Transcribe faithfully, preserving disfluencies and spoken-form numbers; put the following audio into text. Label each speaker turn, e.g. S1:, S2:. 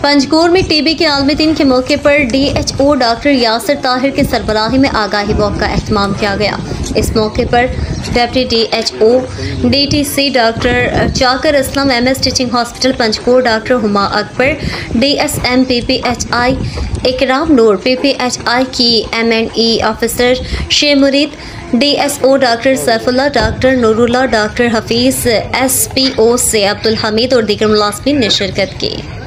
S1: पंजगोर में टीबी के आलमी दिन के मौके पर D H O doctor Yasir Tahir की सरबराही में आगाही वॉक का एहतमाम किया गया। इस मौके पर deputy D H O D T C doctor Zakir Islam M S teaching hospital Panjgur doctor Huma Akbar, D S M P P H I Ikram Noor, P P H I की M and E officer Sheikh Murid, D S O doctor Saifullah, doctor Noorullah, doctor Hafeez, S P O से अब्दुल हमीद और दीगर मुलाज़मीन ने शिरकत की।